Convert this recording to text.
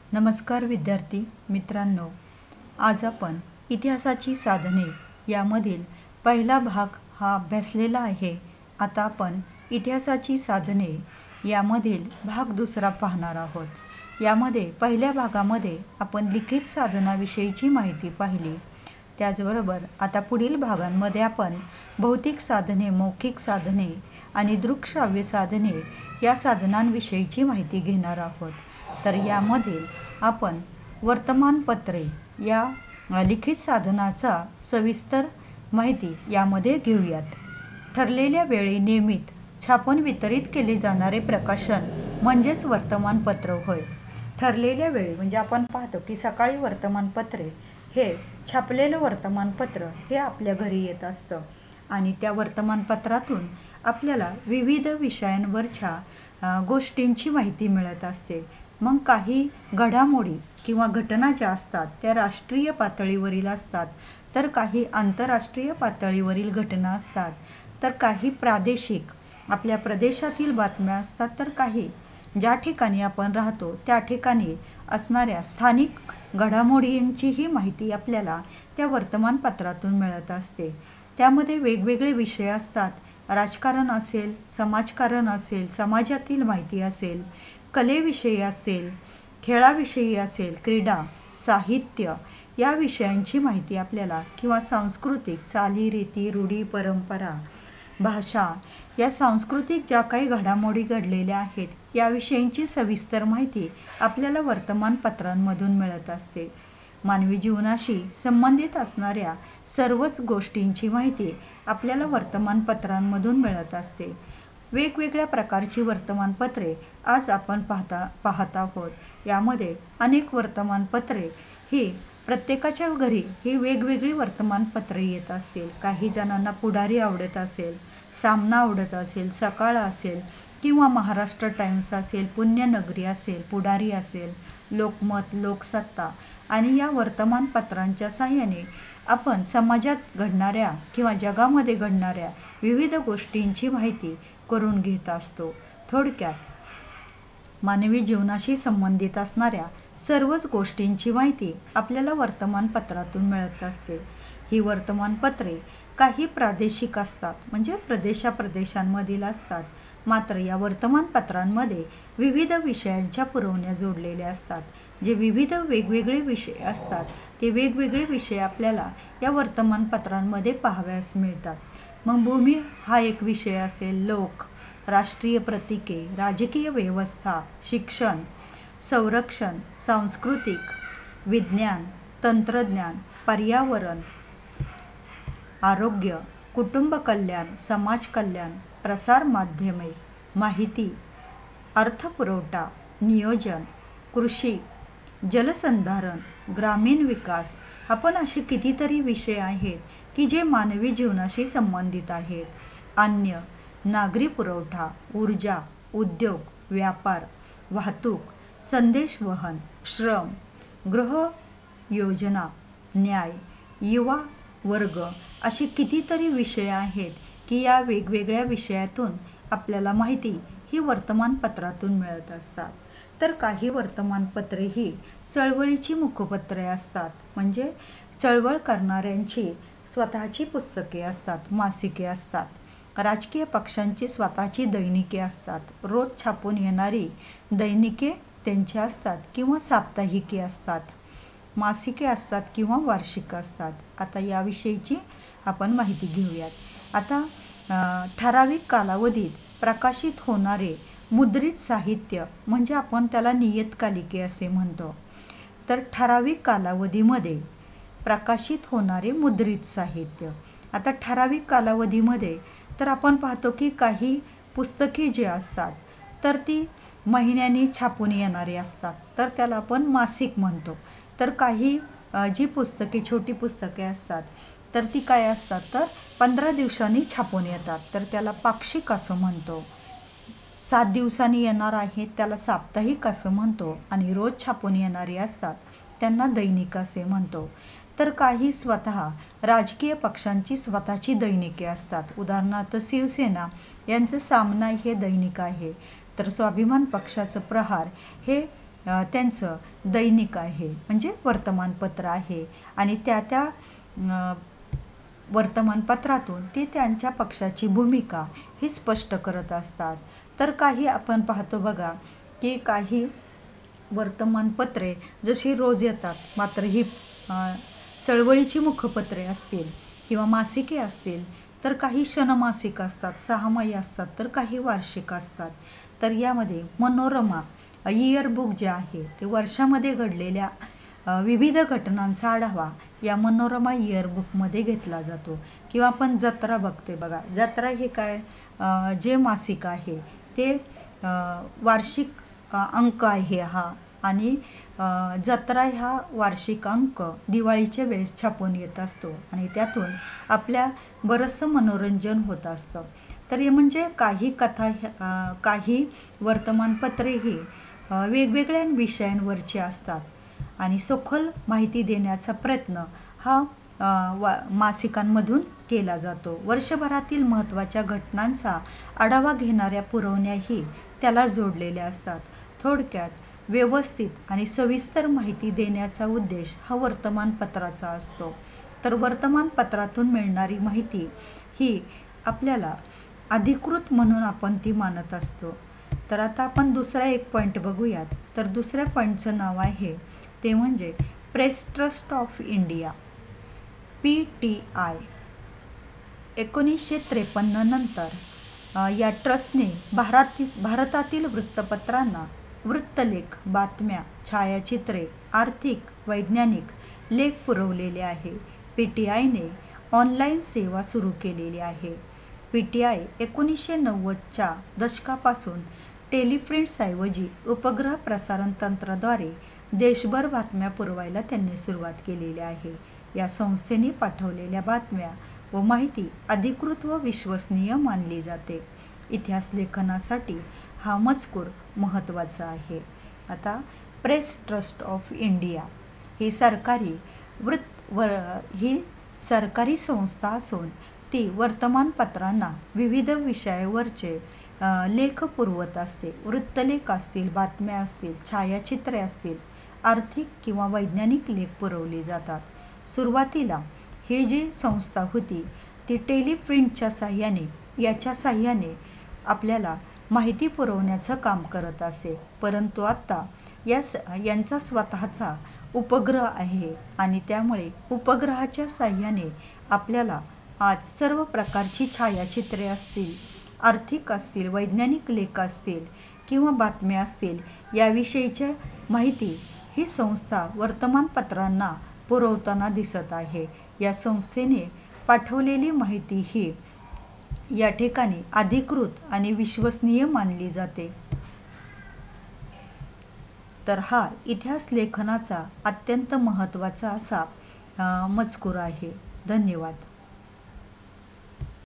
नमस्कार विद्यार्थी मित्रांनो, आज आपण इतिहासाची साधने यामधील पहिला भाग हा अभ्यासलेला आहे. आता आपण इतिहासाची साधने यामधील भाग दुसरा पाहणार आहोत. यामध्ये पहिल्या भागामध्ये आपण लिखित साधनाविषयीची माहिती पाहिली. त्याचबरोबर आता पुढील भागांमध्ये आपण भौतिक साधने, मौखिक साधने आणि दृकश्राव्य साधने या साधनांविषयीची माहिती घेणार आहोत. तर यामधील आपण वर्तमानपत्रे या लिखित साधनाचा सविस्तर माहिती यामध्ये घेऊयात. ठरलेल्या वेळी नियमित छापून वितरित केले जाणारे प्रकाशन म्हणजेच वर्तमानपत्र होय. ठरलेल्या वेळी म्हणजे आपण पाहतो की सकाळी वर्तमानपत्रे हे छापलेलं वर्तमानपत्र हे आपल्या घरी येत असतं आणि त्या वर्तमानपत्रातून आपल्याला विविध विषयांवरच्या गोष्टींची माहिती मिळत असते. मग काही घडामोडी किंवा घटना ज्या असतात त्या राष्ट्रीय पातळीवरील असतात, तर काही आंतरराष्ट्रीय पातळीवरील घटना असतात, तर काही प्रादेशिक आपल्या प्रदेशातील बातम्या असतात, तर काही ज्या ठिकाणी आपण राहतो त्या ठिकाणी असणाऱ्या स्थानिक घडामोडींचीही माहिती आपल्याला त्या वर्तमानपत्रातून मिळत असते. त्यामध्ये वेगवेगळे विषय असतात. राजकारण असेल, समाजकारण असेल, समाजातील माहिती असेल, कलेविषयी असेल, खेळाविषयी असेल, क्रीडा, साहित्य या विषयांची माहिती आपल्याला किंवा सांस्कृतिक चालीरीती, रूढी, परंपरा, भाषा या सांस्कृतिक ज्या काही घडामोडी घडलेल्या आहेत याविषयींची सविस्तर माहिती आपल्याला वर्तमानपत्रांमधून मिळत असते. मानवी जीवनाशी संबंधित असणाऱ्या सर्वच गोष्टींची माहिती आपल्याला वर्तमानपत्रांमधून मिळत असते. वेगवेगळ्या प्रकारची वर्तमानपत्रे आज आपण पाहत आहोत. यामध्ये अनेक वर्तमानपत्रे ही प्रत्येकाच्या घरी ही वेगवेगळी वर्तमानपत्रे येत असतील. काही जणांना पुढारी आवडत असेल, सामना आवडत असेल, सकाळ असेल किंवा महाराष्ट्र टाइम्स असेल, पुण्यनगरी असेल, पुढारी असेल, लोकमत, लोकसत्ता आणि या वर्तमानपत्रांच्या साहाय्याने आपण समाजात घडणाऱ्या किंवा जगामध्ये घडणाऱ्या विविध गोष्टींची माहिती करून घेत असतो. थोडक्यात मानवी जीवनाशी संबंधित असणाऱ्या सर्वच गोष्टींची माहिती आपल्याला वर्तमानपत्रातून मिळत असते. ही वर्तमानपत्रे काही प्रादेशिक असतात म्हणजे प्रदेशांमधील असतात. मात्र या वर्तमानपत्रांमध्ये विविध विषयांच्या पुरवण्या जोडलेल्या असतात. जे विविध वेगवेगळे विषय असतात ते वेगवेगळे विषय आपल्याला या वर्तमानपत्रांमध्ये पाहावयास मिळतात. मग भूमी हा एक विषय असेल, लोक, राष्ट्रीय प्रतीके, राजकीय व्यवस्था, शिक्षण, संरक्षण, सांस्कृतिक, विज्ञान, तंत्रज्ञान, पर्यावरण, आरोग्य, कुटुंब कल्याण, समाज कल्याण, प्रसार माध्यमे, माहिती, अर्थपुरवठा, नियोजन, कृषी, जलसंधारण, ग्रामीण विकास. आपण असे कितीतरी विषय आहेत की जे मानवी जीवनाशी संबंधित आहेत. अन्य, नागरी पुरवठा, ऊर्जा, उद्योग, व्यापार, वाहतूक, संदेशवहन, श्रम, गृह योजना, न्याय, युवा वर्ग असे कितीतरी विषय आहेत की या वेगवेगळ्या विषयातून आपल्याला माहिती ही वर्तमानपत्रातून मिळत असतात. तर काही वर्तमानपत्रे ही चळवळीची मुखपत्रे असतात म्हणजे चळवळ करणाऱ्यांची स्वतःची पुस्तके असतात, मासिके असतात. राजकीय पक्षांची स्वतःची दैनिके असतात. रोज छापून येणारी दैनिके त्यांची असतात किंवा साप्ताहिके असतात, मासिके असतात किंवा वार्षिक असतात. आता याविषयीची आपण माहिती घेऊयात. आता ठराविक कालावधीत प्रकाशित होणारे मुद्रित साहित्य म्हणजे आपण त्याला नियतकालिके असे म्हणतो. तर ठराविक कालावधीमध्ये प्रकाशित होणारे मुद्रित साहित्य. आता ठराविक कालावधीमध्ये तर आपण पाहतो की काही पुस्तके जी असतात तर ती महिन्यानी छापून येणारी असतात, तर त्याला आपण मासिक म्हणतो. तर काही जी पुस्तके, छोटी पुस्तके असतात तर ती काय असतात तर 15 दिवसांनी छापून येतात, तर त्याला पाक्षिक असं म्हणतो. 7 दिवसांनी येणार आहेत त्याला साप्ताहिक असं म्हणतो आणि रोज छापून येणारी असतात त्यांना दैनिक असे म्हणतो. तर काही स्वतः राजकीय पक्षांची स्वतःची दैनिके असतात. उदाहरणार्थ शिवसेना यांचं सामना हे दैनिक आहे, तर स्वाभिमान पक्षाचं प्रहार हे त्यांचं दैनिक आहे, म्हणजे वर्तमानपत्र आहे आणि त्या वर्तमानपत्रातून ते त्यांच्या पक्षाची भूमिका ही स्पष्ट करत असतात. तर काही आपण पाहतो बघा की काही वर्तमानपत्रे जशी रोज येतात, मात्र ही चळवळीची मुखपत्रे असतील किंवा मासिके असतील, तर काही षणमासिक असतात, 6माही असतात, तर काही वार्षिक असतात. तर यामध्ये मनोरमा इयरबुक जे आहे ते वर्षामध्ये घडलेल्या विविध घटनांचा आढावा या मनोरमा इयरबुकमध्ये घेतला जातो. किंवा आपण जत्रा बघते बघा, जत्रा हे काय जे मासिक आहे ते वार्षिक अंक आहे हा, आणि जत्रा ह्या वार्षिक अंक दिवाळीच्या वेळेस छापून येत असतो आणि त्यातून आपल्या बरंचसं मनोरंजन होत असतं. तर हे म्हणजे काही कथा, काही वर्तमानपत्रे ही वेगवेगळ्या विषयांवरची असतात आणि सखोल माहिती देण्याचा प्रयत्न हा मासिकांमधून केला जातो. वर्षभरातील महत्त्वाच्या घटनांचा आढावा घेणाऱ्या पुरवण्याही त्याला जोडलेल्या असतात. थोडक्यात व्यवस्थित आणि सविस्तर माहिती देण्याचा उद्देश हा वर्तमानपत्राचा असतो. तर वर्तमानपत्रातून मिळणारी माहिती ही आपल्याला अधिकृत म्हणून आपण ती मानत असतो. तर आता आपण दुसरा एक पॉईंट बघूयात. तर दुसऱ्या पॉईंटचं नाव आहे ते म्हणजे Press Trust of India, PTI. 1953 नंतर या ट्रस्टने भारतातील वृत्तपत्रांना वृत्तलेख, बातम्या, छायाचित्रे, आर्थिक, वैज्ञानिक लेख पुरवलेले आहे. PTIने ऑनलाईन सेवा सुरू केलेली आहे. PTI 1990च्या दशकापासून टेलिप्रिंट्सऐवजी उपग्रह प्रसारण तंत्राद्वारे देशभर बातम्या पुरवायला त्यांनी सुरुवात केलेली आहे. या संस्थेने पाठवलेल्या बातम्या व माहिती अधिकृत व विश्वसनीय मानली जाते. इतिहास लेखनासाठी हा मजकूर महत्त्वाचा आहे. आता प्रेस ट्रस्ट ऑफ इंडिया ही सरकारी संस्था असून ती वर्तमानपत्रांना विविध विषयावरचे लेख पुरवत असते. वृत्तलेख असतील, बातम्या असतील, छायाचित्रे असतील, आर्थिक किंवा वैज्ञानिक लेख पुरवले जातात. सुरुवातीला ही जी संस्था होती ती टेलिप्रिंटच्या याच्या साह्याने आपल्याला माहिती पुरवण्याचं काम करत असे. परंतु आता यांचा स्वतःचा उपग्रह आहे आणि त्यामुळे उपग्रहाच्या साह्याने आपल्याला आज सर्व प्रकारची छायाचित्रे असतील, आर्थिक असतील, वैज्ञानिक लेख असतील किंवा बातम्या असतील याविषयीची माहिती ही संस्था वर्तमानपत्रांना पुरवताना दिसत आहे. या संस्थेने पाठवलेली माहिती ही या ठिकाणी अधिकृत आणि विश्वसनीय मानली जाते. तर हा इतिहास लेखनाचा अत्यंत महत्त्वाचा असा मजकूर आहे. धन्यवाद.